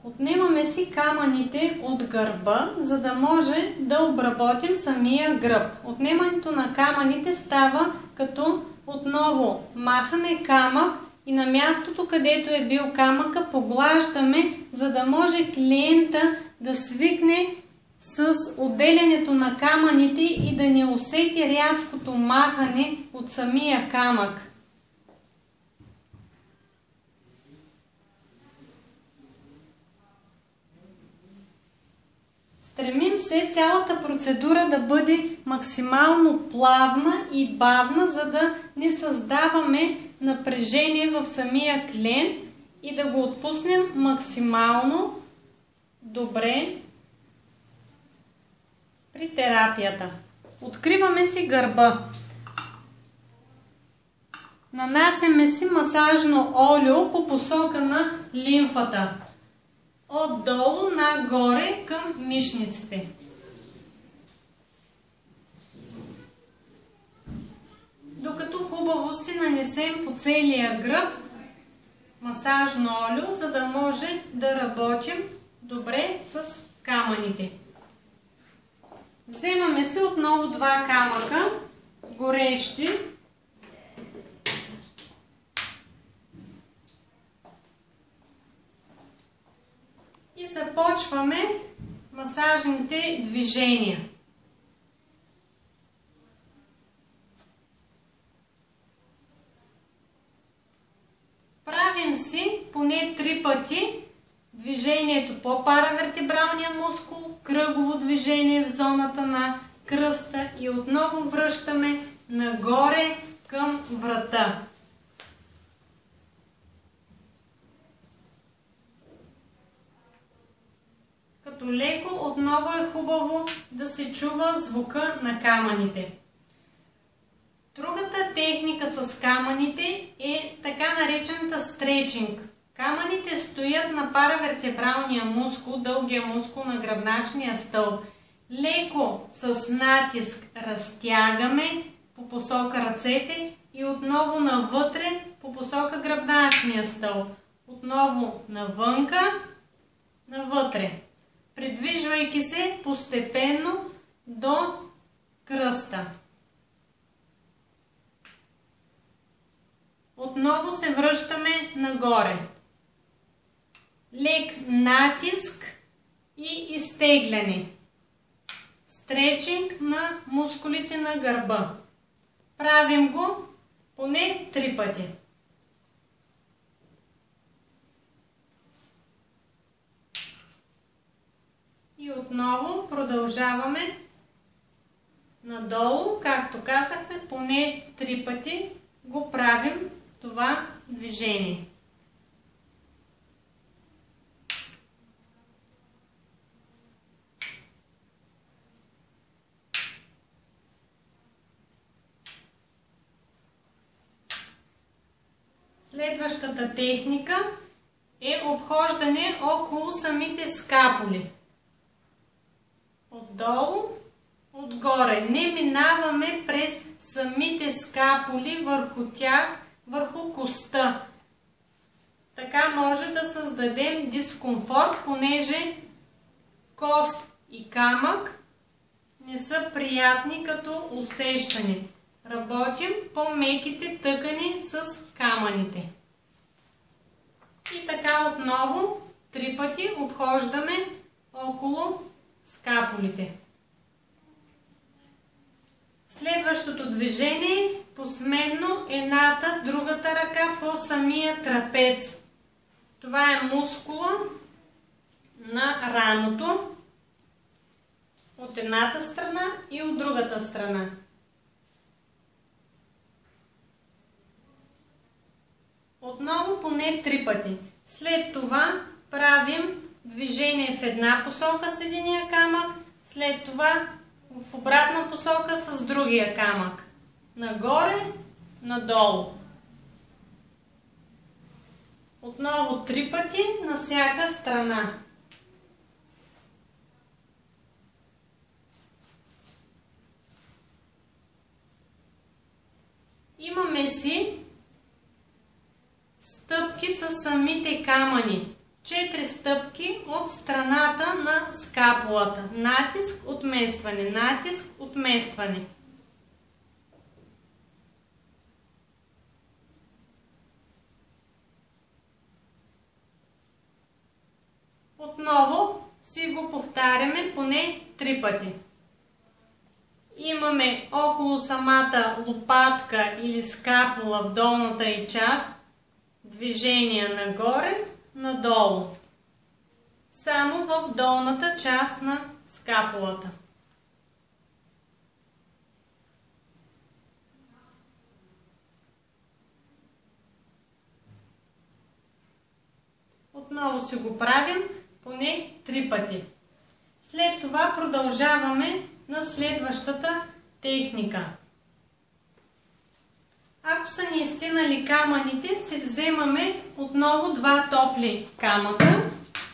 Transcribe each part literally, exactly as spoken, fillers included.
Отнемаме си камъните от гърба, за да може да обработим самия гръб. Отнемането на камъните става като отново махаме камък и на мястото, където е бил камъка, поглаждаме, за да може клиента да свикне с отделянето на камъните и да не усети рязкото махане от самия камък. Стремим се цялата процедура да бъде максимално плавна и бавна, за да не създаваме напрежение в самия клиент и да го отпуснем максимално добре при терапията. Откриваме си гърба. Нанасяме си масажно олио по посока на лимфата. Отдолу нагоре към мишниците. Докато хубаво си нанесем по целия гръб масажно олио, за да може да работим добре с камъните. Вземаме си отново два камъка, горещи. И започваме масажните движения. Правим си поне три пъти движението по паравертебралния мускул, кръгово движение в зоната на кръста и отново връщаме нагоре към врата. Като леко отново е хубаво да се чува звука на камъните. Другата техника с камъните е така наречената стречинг. Камъните стоят на паравертебралния мускул, дългия мускул на гръбначния стълб. Леко с натиск разтягаме по посока ръцете и отново навътре по посока гръбначния стълб. Отново навънка, навътре. Придвижвайки се постепенно до кръста. Отново се връщаме нагоре. Лек натиск и изтегляне. Стречинг на мускулите на гърба. Правим го поне три пъти. И отново продължаваме надолу, както казахме, поне три пъти го правим това движение. Следващата техника е обхождане около самите скапули. Отдолу, отгоре. Не минаваме през самите скапули върху тях, върху костта. Така може да създадем дискомфорт, понеже кост и камък не са приятни като усещане. Работим по меките тъкани с камъните. И така отново три пъти обхождаме около скапулите. Следващото движение е посменно едната, другата ръка по самия трапец. Това е мускула на рамото от едната страна и от другата страна. Отново поне три пъти. След това правим движение в една посока с единия камък, след това в обратна посока с другия камък. Нагоре, надолу. Отново три пъти на всяка страна. Имаме си стъпки с самите камъни. четири стъпки от страната на скапулата. Натиск, отместване, натиск, отместване. Отново си го повтаряме поне три пъти. Имаме около самата лопатка или скапула в долната й част движение нагоре, надолу. Само в долната част на скапулата. Отново си го правим поне три пъти. След това продължаваме на следващата техника. Ако са ни стинали камъните, си вземаме отново два топли камъка.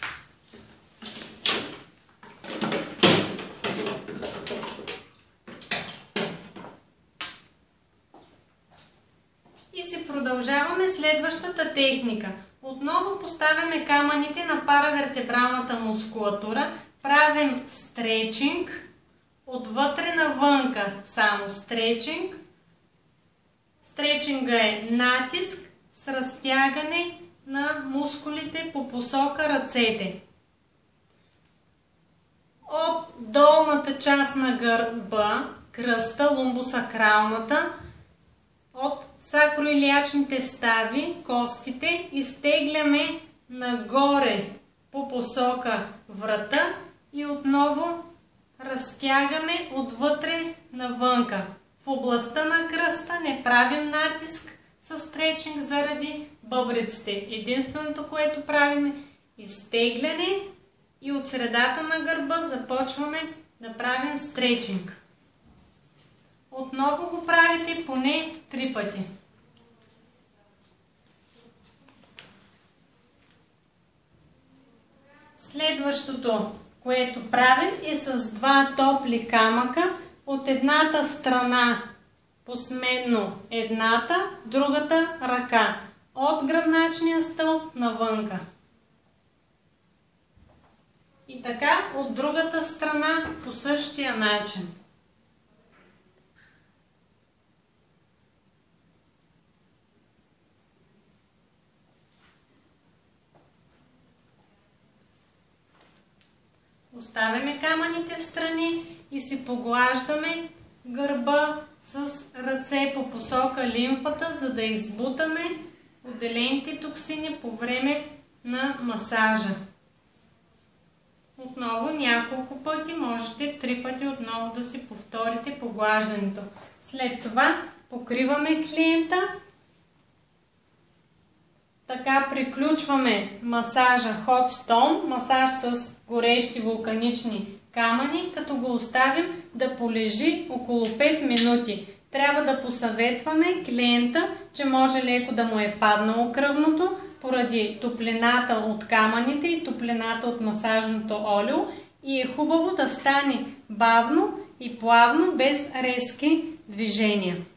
И си продължаваме следващата техника. Отново поставяме камъните на паравертебралната мускулатура, правим стречинг, отвътре навънка само стречинг. Стречинга е натиск с разтягане на мускулите по посока ръцете. От долната част на гърба, кръста, лумбосакралната, от сакроилиачните стави, костите, изтегляме нагоре по посока врата и отново разтягаме отвътре навънка. В областта на кръста не правим натиск с стречинг заради бъбреците. Единственото, което правим е изтегляне и от средата на гърба започваме да правим стречинг. Отново го правите поне три пъти. Следващото, което правим, е с два топли камъка от едната страна посменно едната, другата ръка. От гръбначния стълб навънка. И така от другата страна по същия начин. Оставяме камъните в страни и си поглаждаме гърба с ръце по посока лимфата, за да избутаме отделените токсини по време на масажа. Отново няколко пъти, можете три пъти отново да си повторите поглаждането. След това покриваме клиента. Така приключваме масажа Hot Stone, масаж с горещи вулканични камъни, като го оставим да полежи около пет минути. Трябва да посъветваме клиента, че може леко да му е паднало кръвното, поради топлината от камъните и топлината от масажното олио, и е хубаво да стане бавно и плавно, без резки движения.